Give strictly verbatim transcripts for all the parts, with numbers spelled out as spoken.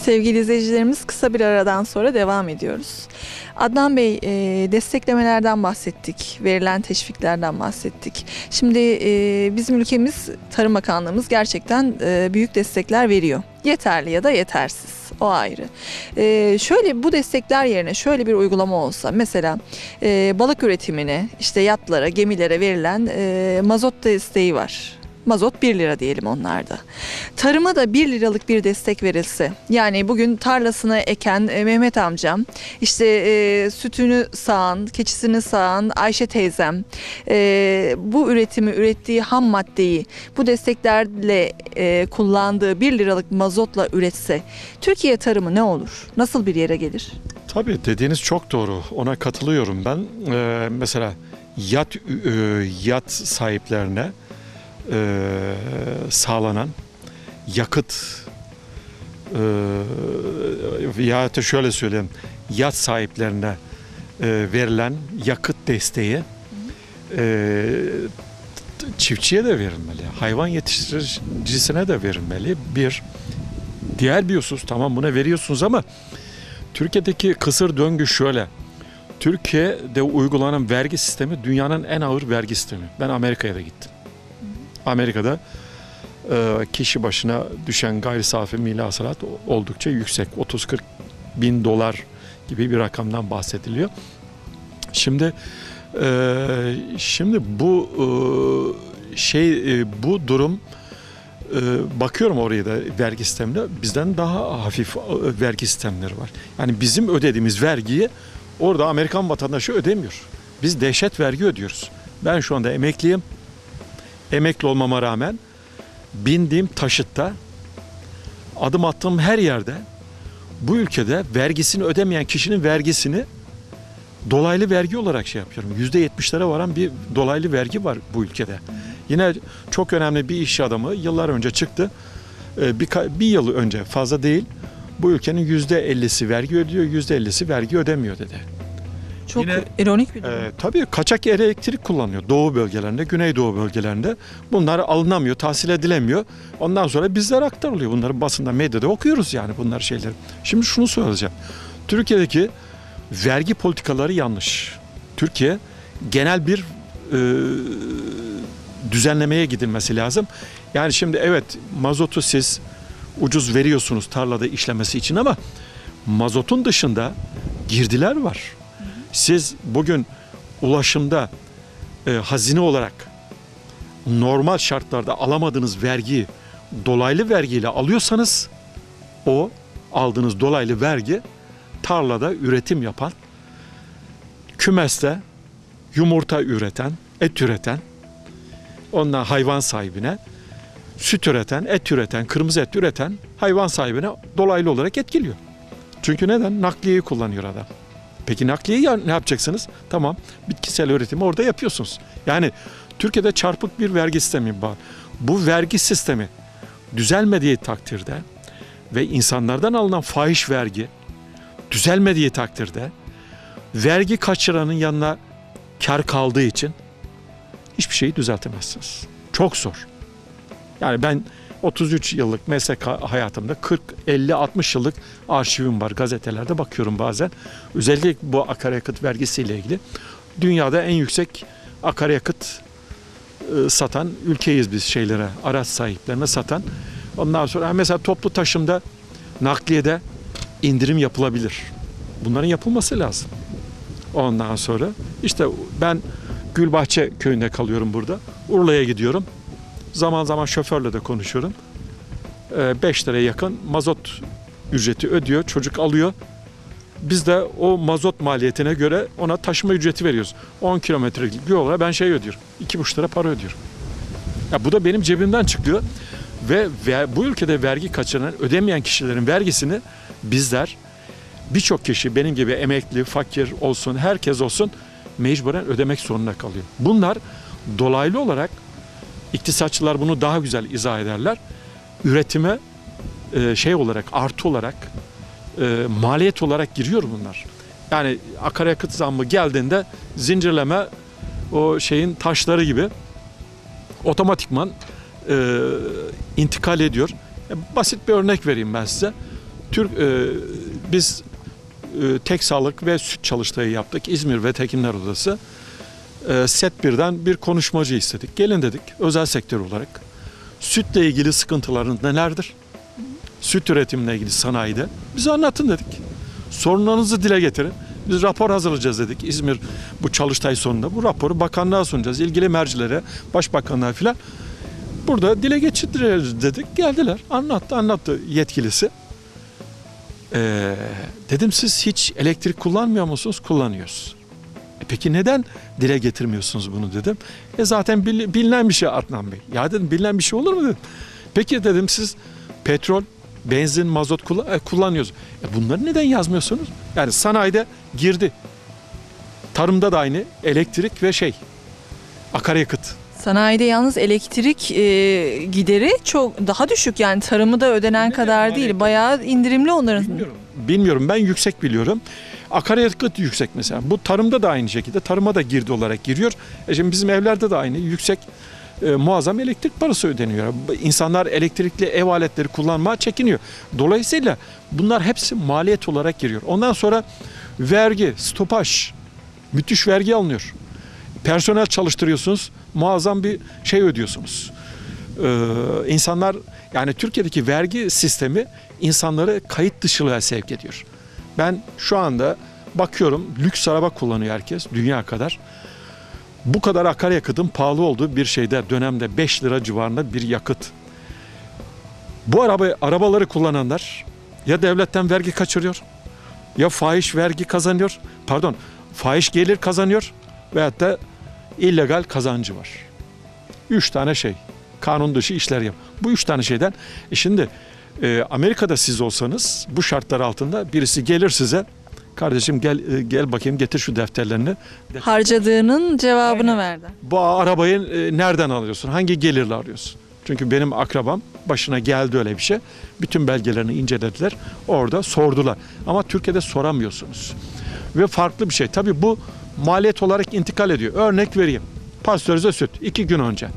Sevgili izleyicilerimiz, kısa bir aradan sonra devam ediyoruz. Adnan Bey, e, desteklemelerden bahsettik, verilen teşviklerden bahsettik. Şimdi e, bizim ülkemiz, Tarım Bakanlığımız gerçekten e, büyük destekler veriyor. Yeterli ya da yetersiz, o ayrı. E, şöyle bu destekler yerine şöyle bir uygulama olsa, mesela e, balık üretimine, işte yatlara, gemilere verilen e, mazot desteği var. Mazot bir lira diyelim onlarda. Tarıma da bir liralık bir destek verilse, yani bugün tarlasını eken e, Mehmet amcam, işte e, sütünü sağan, keçisini sağan Ayşe teyzem, e, bu üretimi, ürettiği ham maddeyi bu desteklerle e, kullandığı bir liralık mazotla üretse, Türkiye tarımı ne olur? Nasıl bir yere gelir? Tabii dediğiniz çok doğru. Ona katılıyorum ben. Ee, mesela yat, e, yat sahiplerine Ee, sağlanan yakıt e, ya da şöyle söyleyeyim, yat sahiplerine e, verilen yakıt desteği e, çiftçiye de verilmeli, hayvan yetiştiricisine de verilmeli. Bir diğer bir husus, tamam buna veriyorsunuz ama Türkiye'deki kısır döngü şöyle: Türkiye'de uygulanan vergi sistemi dünyanın en ağır vergi sistemi. Ben Amerika'ya da gittim. Amerika'da e, kişi başına düşen gayri safi milli hasılat oldukça yüksek. otuz kırk bin dolar gibi bir rakamdan bahsediliyor. Şimdi e, şimdi bu e, şey e, bu durum e, bakıyorum oraya da vergi sistemine, bizden daha hafif e, vergi sistemleri var. Yani bizim ödediğimiz vergiyi orada Amerikan vatandaşı ödemiyor. Biz dehşet vergi ödüyoruz. Ben şu anda emekliyim. Emekli olmama rağmen bindiğim taşıtta, adım attığım her yerde bu ülkede vergisini ödemeyen kişinin vergisini dolaylı vergi olarak şey yapıyorum. yüzde yetmişlere varan bir dolaylı vergi var bu ülkede. Yine çok önemli bir iş adamı yıllar önce çıktı. Bir, bir yıl önce, fazla değil, bu ülkenin yüzde ellisi vergi ödüyor, yüzde ellisi vergi ödemiyor dedi. Çok Yine, ironik bir durum. E, tabii kaçak elektrik kullanıyor doğu bölgelerinde, güneydoğu bölgelerinde. Bunlar alınamıyor, tahsil edilemiyor. Ondan sonra bizlere aktarılıyor. Bunları basında, medyada okuyoruz yani bunlar şeyleri. Şimdi şunu söyleyeceğim. Türkiye'deki vergi politikaları yanlış. Türkiye genel bir e, düzenlemeye gidilmesi lazım. Yani şimdi evet, mazotu siz ucuz veriyorsunuz tarlada işlemesi için ama mazotun dışında girdiler var. Siz bugün ulaşımda e, hazine olarak normal şartlarda alamadığınız vergiyi dolaylı vergiyle alıyorsanız, o aldığınız dolaylı vergi tarlada üretim yapan, kümeste yumurta üreten, et üreten, ondan hayvan sahibine, süt üreten, et üreten, kırmızı et üreten hayvan sahibine dolaylı olarak etkiliyor. Çünkü neden? Nakliyeyi kullanıyor adam. Peki nakliyeyi ne yapacaksınız? Tamam, bitkisel üretimi orada yapıyorsunuz. Yani Türkiye'de çarpık bir vergi sistemi var. Bu vergi sistemi düzelmediği takdirde ve insanlardan alınan fahiş vergi düzelmediği takdirde, vergi kaçıranın yanına kar kaldığı için hiçbir şeyi düzeltemezsiniz. Çok zor. Yani ben otuz üç yıllık meslek hayatımda kırk, elli, altmış yıllık arşivim var. Gazetelerde bakıyorum bazen. Özellikle bu akaryakıt vergisiyle ilgili. Dünyada en yüksek akaryakıt e, satan ülkeyiz biz şeylere, araç sahiplerine satan. Ondan sonra mesela toplu taşımda, nakliyede indirim yapılabilir. Bunların yapılması lazım. Ondan sonra işte ben Gülbahçe köyünde kalıyorum burada. Urla'ya gidiyorum. Zaman zaman şoförle de konuşuyorum. beş liraya yakın mazot ücreti ödüyor. Çocuk alıyor. Biz de o mazot maliyetine göre ona taşıma ücreti veriyoruz. on kilometrelik bir yola ben şey ödüyorum. iki buçuk lira para ödüyorum. Ya bu da benim cebimden çıkıyor. Ve, ve bu ülkede vergi kaçıran, ödemeyen kişilerin vergisini bizler, birçok kişi benim gibi emekli, fakir olsun, herkes olsun, mecburen ödemek zorunda kalıyor. Bunlar dolaylı olarak, iktisatçılar bunu daha güzel izah ederler, üretime e, şey olarak, artı olarak, e, maliyet olarak giriyor bunlar. Yani akaryakıt zammı geldiğinde zincirleme o şeyin taşları gibi otomatikman e, intikal ediyor. E, basit bir örnek vereyim ben size. Türk e, biz e, tek sağlık ve süt çalıştayı yaptık. İzmir Veteriner Odası. E, Set birden bir konuşmacı istedik. Gelin dedik özel sektör olarak. Sütle ilgili sıkıntılarınız nelerdir? Süt üretimine ilgili sanayide. Bize anlatın dedik. Sorunlarınızı dile getirin. Biz rapor hazırlayacağız dedik. İzmir bu çalıştay sonunda bu raporu bakanlığa sunacağız. İlgili mercilere, başbakanlığa filan. Burada dile geçireceğiz dedik. Geldiler. Anlattı, anlattı yetkilisi. Ee, dedim siz hiç elektrik kullanmıyor musunuz? Kullanıyoruz. E peki neden dile getirmiyorsunuz bunu dedim. E zaten bil, bilinen bir şey Adnan Bey. Ya dedim bilinen bir şey olur mu dedim. Peki dedim siz petrol, benzin, mazot kullan e, kullanıyoruz. E bunları neden yazmıyorsunuz? Yani sanayide girdi. Tarımda da aynı elektrik ve şey akaryakıt. Sanayide yalnız elektrik e, gideri çok daha düşük, yani tarımı da ödenen Ne kadar yani? değil. Bayağı indirimli onların. Bilmiyorum. Bilmiyorum ben yüksek biliyorum. Akaryakıt yüksek mesela. Bu tarımda da aynı şekilde. Tarıma da girdi olarak giriyor. E şimdi bizim evlerde de aynı yüksek e, muazzam elektrik parası ödeniyor. İnsanlar elektrikli ev aletleri kullanmaya çekiniyor. Dolayısıyla bunlar hepsi maliyet olarak giriyor. Ondan sonra vergi, stopaj, müthiş vergi alınıyor. Personel çalıştırıyorsunuz, muazzam bir şey ödüyorsunuz. Ee, insanlar yani Türkiye'deki vergi sistemi insanları kayıt dışılığa sevk ediyor. Ben şu anda bakıyorum lüks araba kullanıyor herkes dünya kadar. Bu kadar akaryakıtın pahalı olduğu bir şeyde dönemde beş lira civarında bir yakıt. Bu araba arabaları kullananlar ya devletten vergi kaçırıyor ya fahiş vergi kazanıyor. Pardon, fahiş gelir kazanıyor veyahut da illegal kazancı var. Üç tane şey. Kanun dışı işler yap. Bu üç tane şeyden. E şimdi e, Amerika'da siz olsanız bu şartlar altında birisi gelir size. Kardeşim gel e, gel bakayım getir şu defterlerini. Harcadığının cevabını Aynen. verdi. Bu arabayı e, nereden alıyorsun? Hangi gelirle alıyorsun? Çünkü benim akrabam başına geldi öyle bir şey. Bütün belgelerini incelediler. Orada sordular. Ama Türkiye'de soramıyorsunuz. Ve farklı bir şey. Tabii bu maliyet olarak intikal ediyor. Örnek vereyim. Pastörize süt. iki gün önce.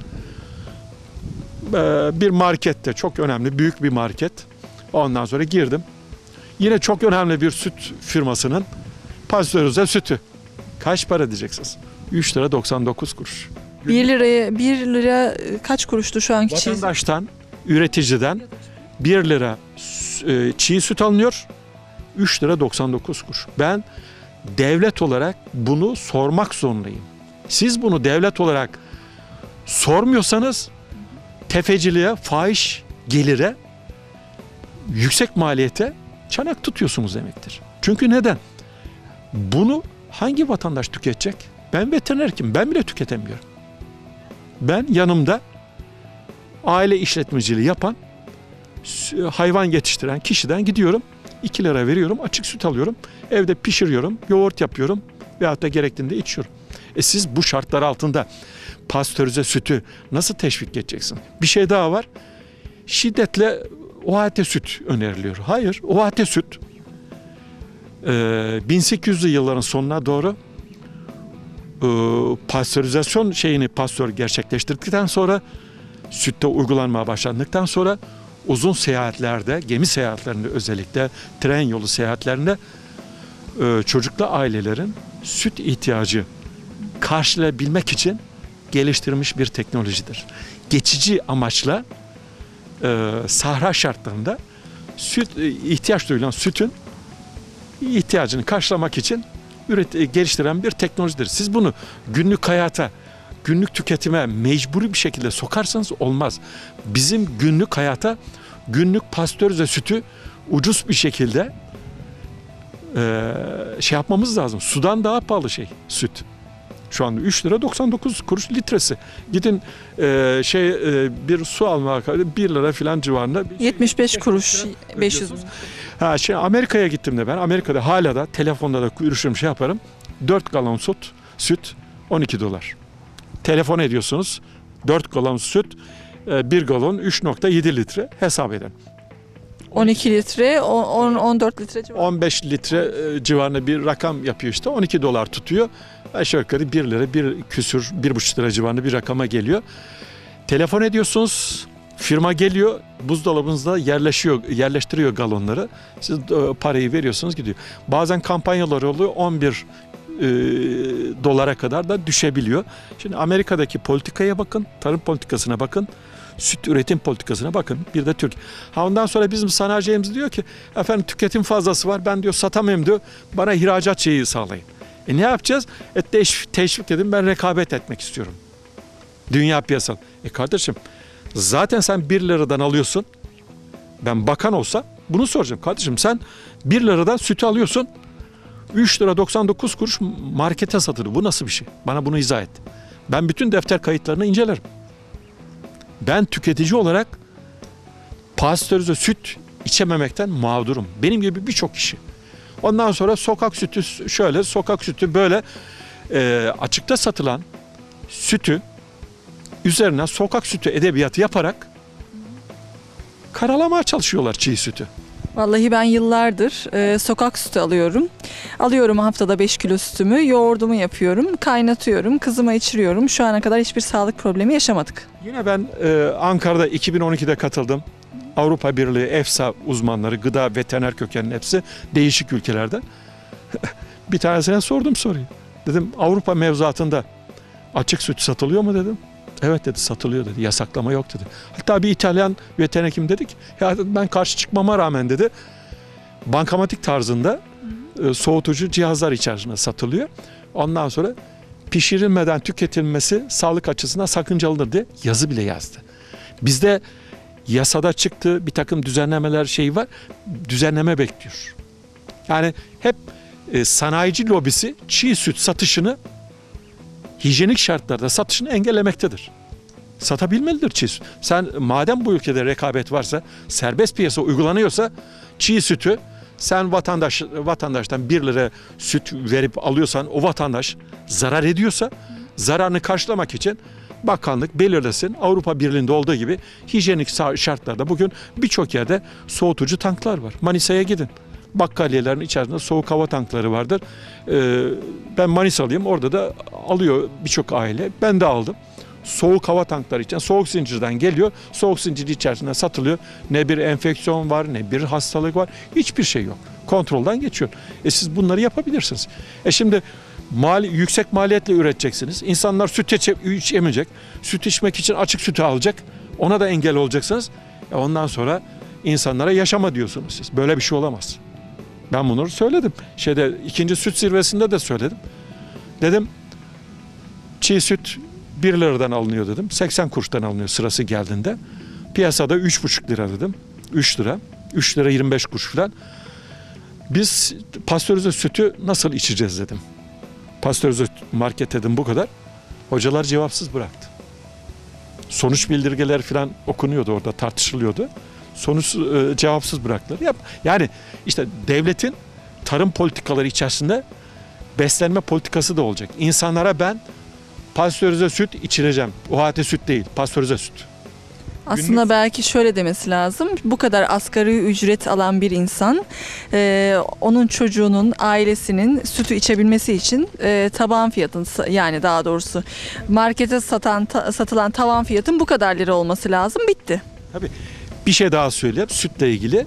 Bir markette, çok önemli, büyük bir market. Ondan sonra girdim. Yine çok önemli bir süt firmasının pastörize sütü. Kaç para diyeceksiniz? üç lira doksan dokuz kuruş. bir liraya bir lira kaç kuruştu şu anki çiğ? Vatandaştan, üreticiden bir lira e, çiğ süt alınıyor. üç lira doksan dokuz kuruş. Ben devlet olarak bunu sormak zorundayım. Siz bunu devlet olarak sormuyorsanız tefeciliğe, fahiş gelire, yüksek maliyete çanak tutuyorsunuz demektir. Çünkü neden? Bunu hangi vatandaş tüketecek? Ben veteriner kim? Ben bile tüketemiyorum. Ben yanımda aile işletmeciliği yapan, hayvan yetiştiren kişiden gidiyorum. iki lira veriyorum, açık süt alıyorum. Evde pişiriyorum, yoğurt yapıyorum veyahut da gerektiğinde içiyorum. E siz bu şartlar altında pastörize sütü nasıl teşvik edeceksin? Bir şey daha var. Şiddetle O A T süt öneriliyor. Hayır, O A T süt bin sekiz yüzlü yılların sonuna doğru pastörizasyon şeyini pastör gerçekleştirdikten sonra sütte uygulanmaya başlandıktan sonra uzun seyahatlerde, gemi seyahatlerinde özellikle tren yolu seyahatlerinde çocuklu ailelerin süt ihtiyacı karşılayabilmek için geliştirilmiş bir teknolojidir. Geçici amaçla e, sahra şartlarında süt ihtiyaç duyulan sütün ihtiyacını karşılamak için üret, geliştiren bir teknolojidir. Siz bunu günlük hayata, günlük tüketime mecburi bir şekilde sokarsanız olmaz. Bizim günlük hayata günlük pastörize sütü ucuz bir şekilde e, şey yapmamız lazım. Sudan daha pahalı şey süt. Şu anda üç lira doksan dokuz kuruş litresi. Gidin e, şey e, bir su almaya bir lira falan civarında. yetmiş beş kuruş, beş yüz. Ha şey Amerika'ya gittim de ben. Amerika'da hala da telefonda da görüşürüm şey yaparım. dört galon süt, süt on iki dolar. Telefon ediyorsunuz. dört galon süt, bir galon üç nokta yedi litre hesap edin. on iki litre, on on dört litre civarında. on beş litre civarında bir rakam yapıyor işte. on iki dolar tutuyor. Aşağı yukarı bir lira, bir küsür, bir buçuk lira civarında bir rakama geliyor. Telefon ediyorsunuz. Firma geliyor, buzdolabınızda yerleşiyor, yerleştiriyor galonları. Siz e, parayı veriyorsunuz, gidiyor. Bazen kampanyalar oluyor, on bir e, dolara kadar da düşebiliyor. Şimdi Amerika'daki politikaya bakın, tarım politikasına bakın, süt üretim politikasına bakın. Bir de Türk. Ha ondan sonra bizim sanayicilerimiz diyor ki, efendim tüketim fazlası var, ben diyor satamıyorum diyor, bana ihracat şeyi sağlayın. E ne yapacağız? E teşvik, teşvik dedim, ben rekabet etmek istiyorum. Dünya piyasal. E kardeşim, zaten sen bir liradan alıyorsun. Ben bakan olsa bunu soracağım. Kardeşim sen bir liradan sütü alıyorsun. üç lira doksan dokuz kuruş markete satılıyor. Bu nasıl bir şey? Bana bunu izah et. Ben bütün defter kayıtlarını incelerim. Ben tüketici olarak pastörize süt içememekten mağdurum. Benim gibi birçok kişi. Ondan sonra sokak sütü şöyle, sokak sütü böyle e, açıkta satılan sütü üzerine sokak sütü edebiyatı yaparak karalamaya çalışıyorlar çiğ sütü. Vallahi ben yıllardır e, sokak sütü alıyorum. Alıyorum haftada beş kilo sütümü, yoğurdumu yapıyorum, kaynatıyorum, kızıma içiriyorum. Şu ana kadar hiçbir sağlık problemi yaşamadık. Yine ben e, Ankara'da iki bin on ikide katıldım. Avrupa Birliği EFSA uzmanları, gıda, veteriner kökenli hepsi değişik ülkelerden. Bir tanesine sordum soruyu. Dedim Avrupa mevzuatında açık süt satılıyor mu dedim. Evet dedi, satılıyor dedi. Yasaklama yok dedi. Hatta bir İtalyan veteriner hekim dedik. Ya dedi, ben karşı çıkmama rağmen dedi, bankamatik tarzında e, soğutucu cihazlar içerisinde satılıyor. Ondan sonra pişirilmeden tüketilmesi sağlık açısından sakıncalıdır diye yazı bile yazdı. Bizde yasada çıktı, bir takım düzenlemeler şeyi var. Düzenleme bekliyor. Yani hep e, sanayici lobisi çiğ süt satışını, hijyenik şartlarda satışını engellemektedir. Satabilmelidir çiğ süt. Sen madem bu ülkede rekabet varsa, serbest piyasa uygulanıyorsa çiğ sütü sen vatandaş vatandaştan bir lira süt verip alıyorsan, o vatandaş zarar ediyorsa zararını karşılamak için bakanlık belirlesin. Avrupa Birliği'nde olduğu gibi hijyenik şartlarda bugün birçok yerde soğutucu tanklar var. Manisa'ya gidin. Bakkaliyelerin içerisinde soğuk hava tankları vardır. Ee, ben Manisalıyım. Orada da alıyor birçok aile. Ben de aldım. Soğuk hava tankları için soğuk zincirden geliyor. Soğuk zincir içerisinde satılıyor. Ne bir enfeksiyon var, ne bir hastalık var. Hiçbir şey yok. Kontrolden geçiyor. E siz bunları yapabilirsiniz. E şimdi mali, yüksek maliyetle üreteceksiniz. İnsanlar süt içemeyecek. Süt içmek için açık sütü alacak. Ona da engel olacaksınız. E ondan sonra insanlara yaşama diyorsunuz siz. Böyle bir şey olamaz. Ben bunu söyledim. Şeyde ikinci süt zirvesinde de söyledim. Dedim çiğ süt bir liradan alınıyor dedim. seksen kuruştan alınıyor sırası geldiğinde. Piyasada üç buçuk lira dedim. üç lira. üç lira yirmi beş kuruş falan. Biz pastörize sütü nasıl içeceğiz dedim. Pastörize market dedim bu kadar. Hocalar cevapsız bıraktı. Sonuç bildirgeler falan okunuyordu orada, tartışılıyordu. Sonuç e, cevapsız bıraktılar. Yap. Yani işte devletin tarım politikaları içerisinde beslenme politikası da olacak. İnsanlara ben pastörize süt içireceğim. O halde süt değil, pastörize süt. Aslında Günlük... belki şöyle demesi lazım. Bu kadar asgari ücret alan bir insan, e, onun çocuğunun, ailesinin sütü içebilmesi için e, taban fiyatın, yani daha doğrusu markete satan ta, satılan tavan fiyatın bu kadar lira olması lazım. Bitti. Tabii. Bir şey daha söyleyeyim sütle ilgili.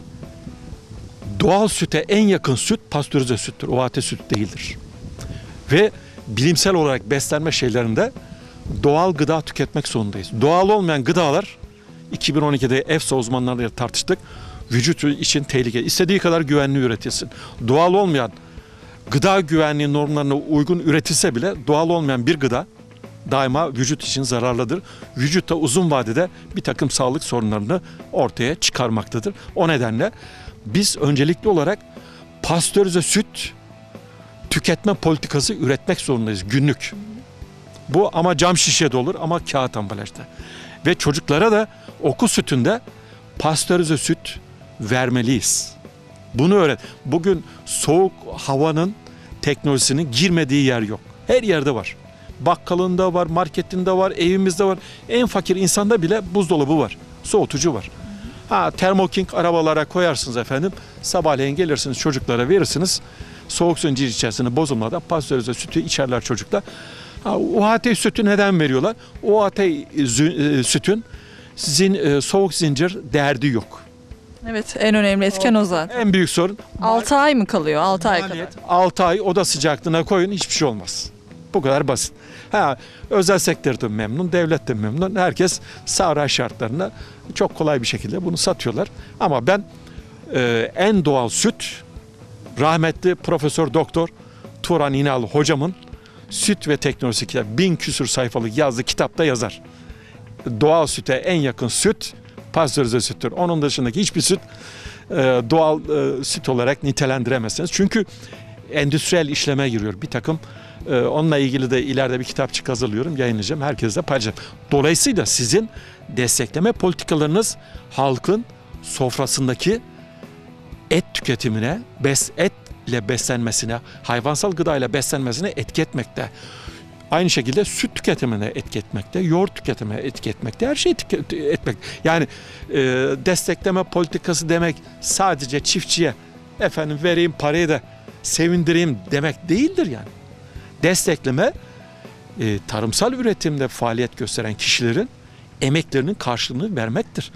Doğal süte en yakın süt pastörize süttür. O halde süt değildir. Ve bilimsel olarak beslenme şeylerinde doğal gıda tüketmek zorundayız. Doğal olmayan gıdalar iki bin on ikide EFSA uzmanlarıyla tartıştık. Vücut için tehlikeli. İstediği kadar güvenli üretilsin. Doğal olmayan gıda güvenliği normlarına uygun üretilse bile doğal olmayan bir gıda daima vücut için zararlıdır. Vücutta uzun vadede bir takım sağlık sorunlarını ortaya çıkarmaktadır. O nedenle biz öncelikli olarak pastörize süt tüketme politikası üretmek zorundayız günlük. Bu ama cam şişede olur ama kağıt ambalajda. Ve çocuklara da okul sütünde pastörize süt vermeliyiz. Bunu öğret. Bugün soğuk havanın teknolojisinin girmediği yer yok. Her yerde var. Bakkalında var, marketinde var, evimizde var. En fakir insanda bile buzdolabı var. Soğutucu var. Ha, Thermo-King arabalara koyarsınız efendim. Sabahleyin gelirsiniz çocuklara verirsiniz. Soğuk zincir içerisinde bozulmadan pastörize sütü içerler çocuklar. Ha, U H T sütü neden veriyorlar? U H T sütün Zin, e, soğuk zincir derdi yok. Evet, en önemli etken o zaten. En büyük sorun altı ay mı kalıyor? altı ay kadar. maliyet. altı ay oda sıcaklığına koyun, hiçbir şey olmaz. Bu kadar basit. Ha, özel sektör de memnun, devlet de memnun. Herkes sahra şartlarına çok kolay bir şekilde bunu satıyorlar. Ama ben e, en doğal süt, rahmetli Profesör Doktor Turan İnal hocamın Süt ve Teknolojisi kitabı, bin küsür sayfalık yazdığı kitapta yazar. Doğal süte en yakın süt pastörize süttür. Onun dışındaki hiçbir süt e, doğal e, süt olarak nitelendiremezsiniz. Çünkü endüstriyel işleme giriyor bir takım. E, onunla ilgili de ileride bir kitapçık hazırlıyorum, yayınlayacağım. Herkesle paylaşacağım. Dolayısıyla sizin destekleme politikalarınız halkın sofrasındaki et tüketimine, bes, etle beslenmesine, hayvansal gıdayla beslenmesine etki etmekte. Aynı şekilde süt tüketimine etki etmekte, yoğurt tüketimine etki etmekte, her şeyi tüket- etmek. Yani e, destekleme politikası demek sadece çiftçiye efendim vereyim parayı da sevindireyim demek değildir yani. Destekleme e, tarımsal üretimde faaliyet gösteren kişilerin emeklerinin karşılığını vermektir.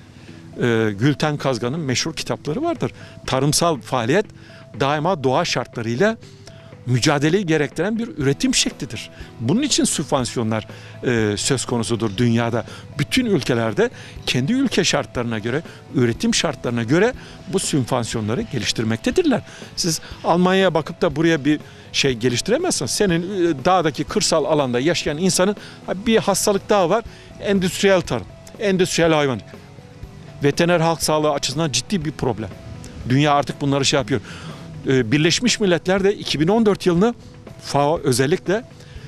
E, Gülten Kazgan'ın meşhur kitapları vardır. Tarımsal faaliyet daima doğa şartlarıyla mücadeleyi gerektiren bir üretim şeklidir. Bunun için sübvansiyonlar e, söz konusudur dünyada. Bütün ülkelerde kendi ülke şartlarına göre, üretim şartlarına göre bu sübvansiyonları geliştirmektedirler. Siz Almanya'ya bakıp da buraya bir şey geliştiremezsiniz. Senin e, dağdaki kırsal alanda yaşayan insanın bir hastalık daha var. Endüstriyel tarım, endüstriyel hayvancılık. Veteriner halk sağlığı açısından ciddi bir problem. Dünya artık bunları şey yapıyor. Birleşmiş Milletler de iki bin on dört yılını F A O özellikle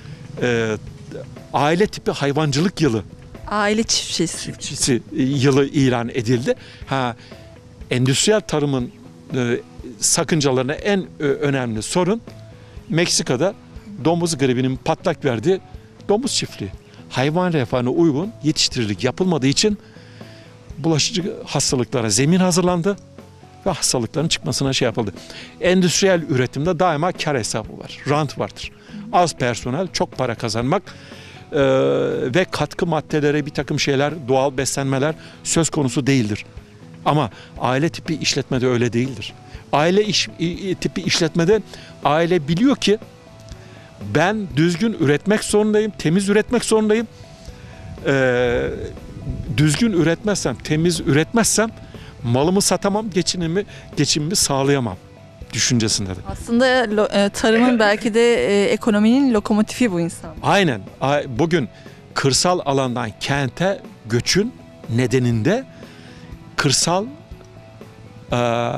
e, aile tipi hayvancılık yılı, Aile çiftçisi. çiftçisi yılı ilan edildi. Ha, endüstriyel tarımın e, sakıncalarına en e, önemli sorun Meksika'da domuz gribinin patlak verdiği domuz çiftliği. Hayvan refahına uygun yetiştirilik yapılmadığı için bulaşıcı hastalıklara zemin hazırlandı ve hastalıkların çıkmasına şey yapıldı. Endüstriyel üretimde daima kar hesabı var, rant vardır. Az personel, çok para kazanmak e, ve katkı maddelere bir takım şeyler, doğal beslenmeler söz konusu değildir. Ama aile tipi işletmede öyle değildir. Aile iş, tipi işletmede aile biliyor ki ben düzgün üretmek zorundayım, temiz üretmek zorundayım. E, düzgün üretmezsem, temiz üretmezsem malımı satamam, geçinimi, geçimimi sağlayamam düşüncesinde de. Aslında lo- e, tarımın belki de e, ekonominin lokomotifi bu insan. Aynen. Bugün kırsal alandan kente göçün nedeninde kırsal e,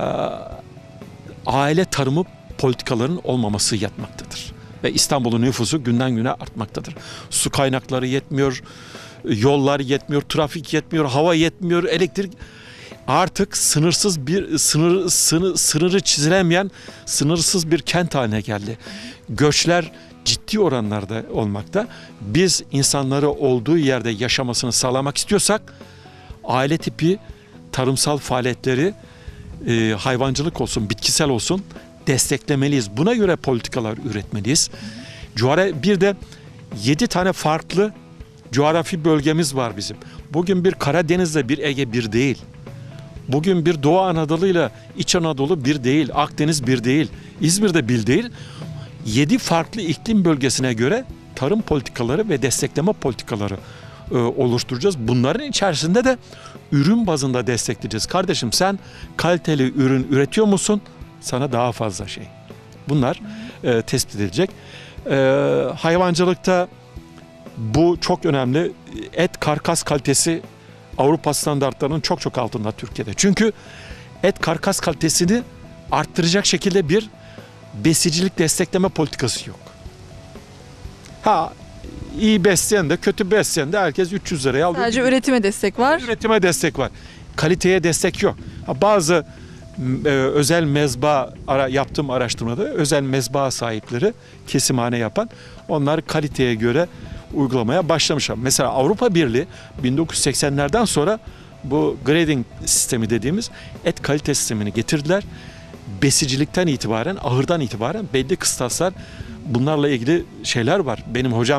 aile tarımı politikalarının olmaması yatmaktadır. Ve İstanbul'un nüfusu günden güne artmaktadır. Su kaynakları yetmiyor, yollar yetmiyor, trafik yetmiyor, hava yetmiyor, elektrik. Artık sınırsız bir sınır, sınır sınırı çizilemeyen sınırsız bir kent haline geldi. Göçler ciddi oranlarda olmakta. Biz insanları olduğu yerde yaşamasını sağlamak istiyorsak aile tipi tarımsal faaliyetleri e, hayvancılık olsun, bitkisel olsun desteklemeliyiz. Buna göre politikalar üretmeliyiz. Coğra- bir de yedi tane farklı coğrafi bölgemiz var bizim. Bugün bir Karadeniz'le bir Ege bir değil. Bugün bir Doğu Anadolu ile İç Anadolu bir değil, Akdeniz bir değil, İzmir'de bir değil. Yedi farklı iklim bölgesine göre tarım politikaları ve destekleme politikaları e, oluşturacağız. Bunların içerisinde de ürün bazında destekleyeceğiz. Kardeşim sen kaliteli ürün üretiyor musun? Sana daha fazla şey. Bunlar e, tespit edilecek. E, hayvancılıkta bu çok önemli. Et karkas kalitesi Avrupa standartlarının çok çok altında Türkiye'de. Çünkü et karkas kalitesini arttıracak şekilde bir besicilik destekleme politikası yok. Ha iyi besleyen de kötü besleyen de herkes üç yüz liraya alıyor. Sadece üretime destek var. Üretime destek var. Kaliteye destek yok. Ha, bazı e, özel mezba ara, yaptığım araştırmada özel mezba sahipleri kesimhane yapan onlar kaliteye göre uygulamaya başlamışlar. Mesela Avrupa Birliği bin dokuz yüz seksenlerden sonra bu grading sistemi dediğimiz et kalite sistemini getirdiler. Besicilikten itibaren, ahırdan itibaren belli kıstaslar bunlarla ilgili şeyler var. Benim hocam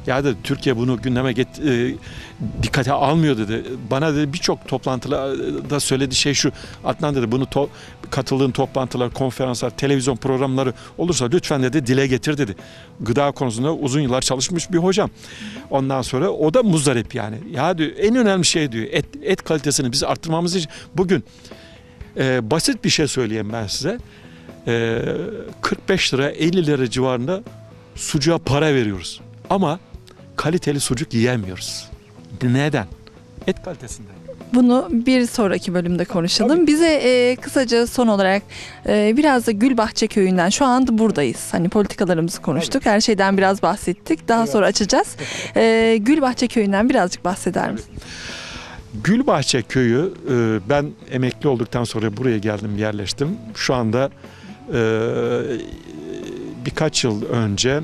Ya dedi Türkiye bunu gündeme get, e, dikkate almıyor dedi. Bana dedi birçok toplantıda söylediği şey şu. Adnan dedi bunu to, katıldığın toplantılar, konferanslar, televizyon programları olursa lütfen dedi dile getir dedi. Gıda konusunda uzun yıllar çalışmış bir hocam. Ondan sonra o da muzdarip yani. Ya diyor en önemli şey diyor et, et kalitesini biz arttırmamız için bugün e, basit bir şey söyleyeyim ben size. E, kırk beş lira elli lira civarında sucuğa para veriyoruz. Ama kaliteli sucuk yiyemiyoruz. Neden? Et kalitesinden. Bunu bir sonraki bölümde konuşalım. Tabii. Bize e, kısaca son olarak e, biraz da Gülbahçe Köyü'nden şu anda buradayız. Hani politikalarımızı konuştuk. Evet. Her şeyden biraz bahsettik. Daha Evet. sonra açacağız. E, Gülbahçe Köyü'nden birazcık bahseder misin? Gülbahçe Köyü, e, ben emekli olduktan sonra buraya geldim, yerleştim. Şu anda e, birkaç yıl önce,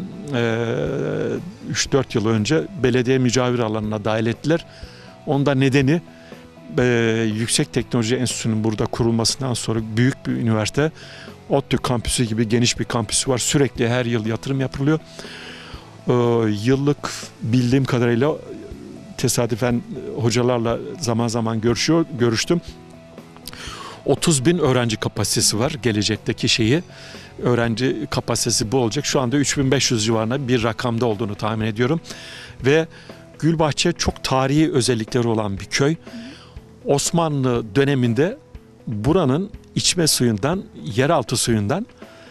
üç dört yıl önce belediye mücavir alanına dahil ettiler. Onda nedeni e, Yüksek Teknoloji Enstitüsü'nün burada kurulmasından sonra büyük bir üniversite, ODTÜ kampüsü gibi geniş bir kampüsü var. Sürekli her yıl yatırım yapılıyor. E, yıllık bildiğim kadarıyla tesadüfen hocalarla zaman zaman görüşüyor, görüştüm. otuz bin öğrenci kapasitesi var gelecekteki şeyi. Öğrenci kapasitesi bu olacak. Şu anda üç bin beş yüz civarında bir rakamda olduğunu tahmin ediyorum. Ve Gülbahçe çok tarihi özellikleri olan bir köy. Osmanlı döneminde buranın içme suyundan, yeraltı suyundan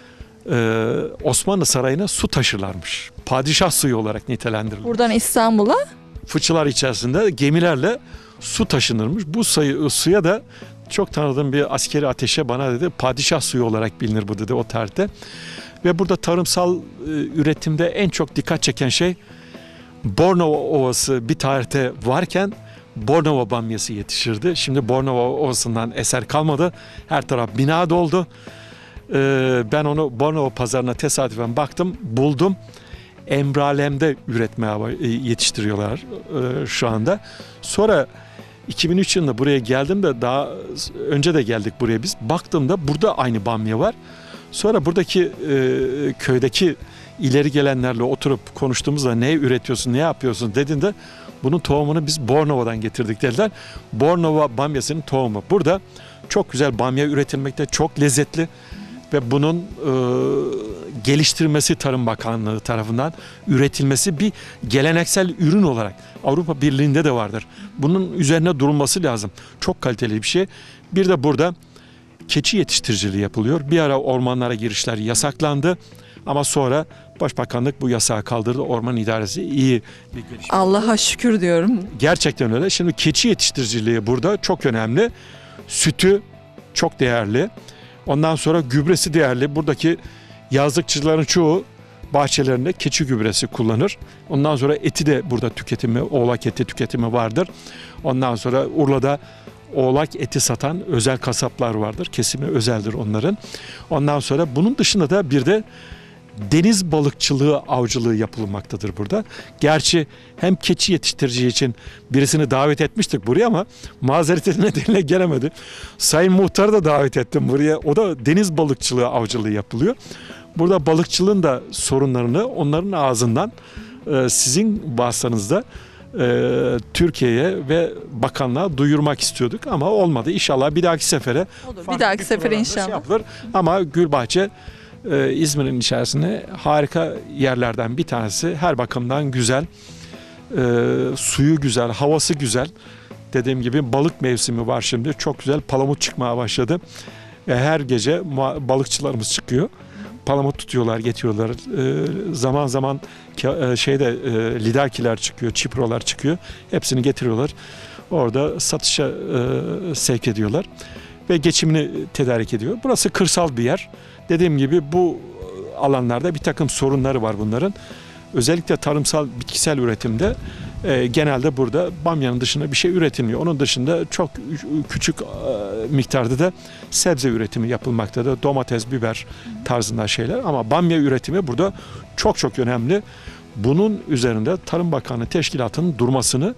e, Osmanlı Sarayı'na su taşırlarmış. Padişah suyu olarak nitelendirilir. Buradan İstanbul'a Fıçılar içerisinde gemilerle su taşınırmış. Bu sayı, suya da çok tanıdığım bir askeri ateşe bana dedi padişah suyu olarak bilinir bu dedi o tarihte. Ve burada tarımsal e, üretimde en çok dikkat çeken şey Bornova Ovası bir tarihte varken Bornova bamyası yetişirdi. Şimdi Bornova Ovası'ndan eser kalmadı. Her taraf bina doldu. Ee, ben onu Bornova pazarına tesadüfen baktım, buldum. Emralem'de üretmeye yetiştiriyorlar e, şu anda. Sonra iki bin üç yılında buraya geldim de daha önce de geldik buraya biz. Baktığımda burada aynı bamya var. Sonra buradaki e, köydeki ileri gelenlerle oturup konuştuğumuzda ne üretiyorsun, ne yapıyorsun dediğinde bunun tohumunu biz Bornova'dan getirdik dediler. Bornova bamyasının tohumu. Burada çok güzel bamya üretilmekte, çok lezzetli ve bunun e, geliştirilmesi Tarım Bakanlığı tarafından üretilmesi bir geleneksel ürün olarak Avrupa Birliği'nde de vardır. Bunun üzerine durulması lazım. Çok kaliteli bir şey. Bir de burada keçi yetiştiriciliği yapılıyor. Bir ara ormanlara girişler yasaklandı ama sonra Başbakanlık bu yasağı kaldırdı. Orman idaresi iyi bir gelişme. Allah'a şükür diyorum. Gerçekten öyle. Şimdi keçi yetiştiriciliği burada çok önemli. Sütü çok değerli. Ondan sonra gübresi değerli. Buradaki yazlıkçıların çoğu bahçelerinde keçi gübresi kullanır. Ondan sonra eti de burada tüketimi, oğlak eti tüketimi vardır. Ondan sonra Urla'da oğlak eti satan özel kasaplar vardır. Kesimi özeldir onların. Ondan sonra bunun dışında da bir de deniz balıkçılığı, avcılığı yapılmaktadır burada. Gerçi hem keçi yetiştirici için birisini davet etmiştik buraya ama mazereti nedeniyle gelemedi. Sayın Muhtar'ı da davet ettim buraya. O da deniz balıkçılığı, avcılığı yapılıyor. Burada balıkçılığın da sorunlarını onların ağzından e, sizin vasıtanızda e, Türkiye'ye ve bakanlığa duyurmak istiyorduk ama olmadı. İnşallah bir dahaki sefere Olur. farklı Bir dahaki sefere programda şey inşallah. yapılır. Ama Gülbahçe e, İzmir'in içerisinde harika yerlerden bir tanesi. Her bakımdan güzel. E, suyu güzel, havası güzel. Dediğim gibi balık mevsimi var şimdi. Çok güzel palamut çıkmaya başladı. E, her gece muha- balıkçılarımız çıkıyor. Palamut tutuyorlar, getiriyorlar. E, zaman zaman ke- e, şeyde e, lidakiler çıkıyor, çiprolar çıkıyor. Hepsini getiriyorlar. Orada satışa e, sevk ediyorlar ve geçimini tedarik ediyor. Burası kırsal bir yer. Dediğim gibi bu alanlarda bir takım sorunları var bunların. Özellikle tarımsal bitkisel üretimde e, genelde burada bamyanın dışında bir şey üretilmiyor. Onun dışında çok küçük e, miktarda da sebze üretimi yapılmaktadır. Domates, biber tarzında şeyler ama bamya üretimi burada çok çok önemli. Bunun üzerinde Tarım Bakanlığı Teşkilatı'nın durmasını,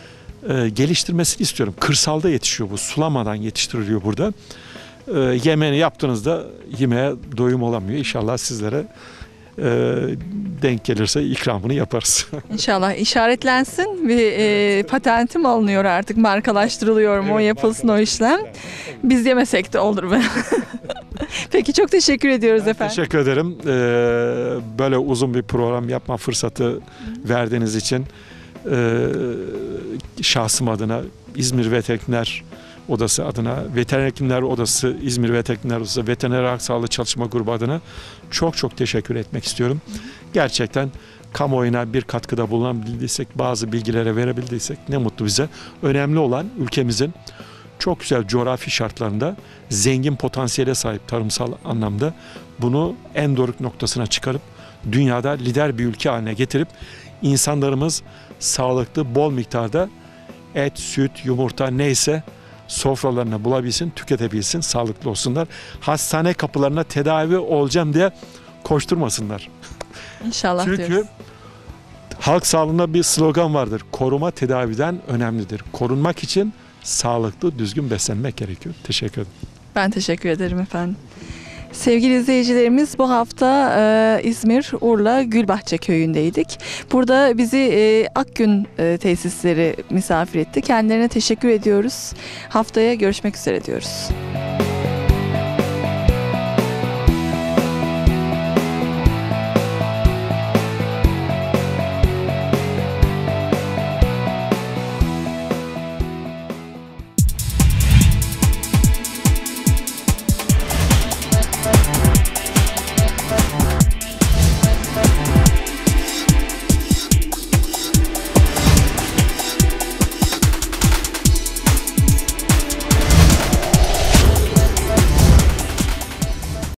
e, geliştirmesini istiyorum. Kırsalda yetişiyor bu. Sulamadan yetiştiriliyor burada. E, yemeğini yaptığınızda yemeğe doyum olamıyor. İnşallah sizlere e, denk gelirse ikramını yaparız. İnşallah işaretlensin bir e, patentim alınıyor artık, markalaştırılıyor mu, o yapılsın o işlem. Biz yemesek de olur be. Peki çok teşekkür ediyoruz Ben efendim. teşekkür ederim. Ee, böyle uzun bir program yapma fırsatı verdiğiniz için e, şahsım adına, İzmir Veteriner Odası adına, Veteriner Hekimler Odası, İzmir Veteriner Odası, Veteriner Halk Sağlığı Çalışma Grubu adına çok çok teşekkür etmek istiyorum. Gerçekten kamuoyuna bir katkıda bulunabildiysek, bazı bilgilere verebildiysek ne mutlu bize. Önemli olan ülkemizin çok güzel coğrafi şartlarında zengin potansiyele sahip tarımsal anlamda bunu en doruk noktasına çıkarıp dünyada lider bir ülke haline getirip insanlarımız sağlıklı, bol miktarda et, süt, yumurta neyse sofralarına bulabilsin, tüketebilsin, sağlıklı olsunlar. Hastane kapılarına tedavi olacağım diye koşturmasınlar. İnşallah Çünkü diyoruz. halk sağlığında bir slogan vardır. Koruma tedaviden önemlidir. Korunmak için sağlıklı, düzgün beslenmek gerekiyor. Teşekkür ederim. Ben teşekkür ederim efendim. Sevgili izleyicilerimiz, bu hafta e, İzmir, Urla, Gülbahçe köyündeydik. Burada bizi e, Akgün e, tesisleri misafir etti. Kendilerine teşekkür ediyoruz. Haftaya görüşmek üzere diyoruz.